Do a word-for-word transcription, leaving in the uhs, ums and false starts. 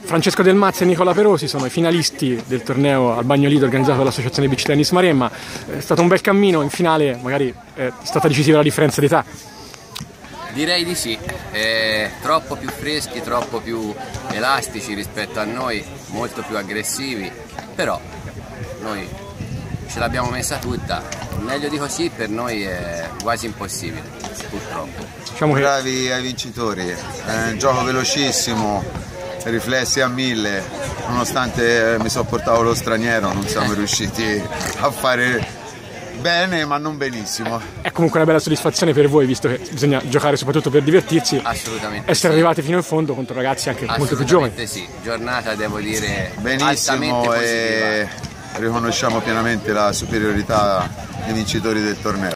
Francesco Del Mazzi e Nicola Perosi sono i finalisti del torneo al Bagnolito organizzato dall'Associazione Beach Tennis Maremma. È stato un bel cammino, in finale magari è stata decisiva la differenza d'età. Direi di sì, eh, troppo più freschi, troppo più elastici rispetto a noi, molto più aggressivi, però noi ce l'abbiamo messa tutta, meglio di così per noi è quasi impossibile, purtroppo. Diciamo che... Bravi ai vincitori, è un gioco velocissimo, riflessi a mille, nonostante mi sopportavo lo straniero non siamo riusciti a fare bene ma non benissimo. È comunque una bella soddisfazione per voi, visto che bisogna giocare soprattutto per divertirsi. Assolutamente essere sì. Arrivati fino in fondo contro ragazzi anche molto più giovani. Sì, giornata devo dire benissimo e riconosciamo pienamente la superiorità dei vincitori del torneo.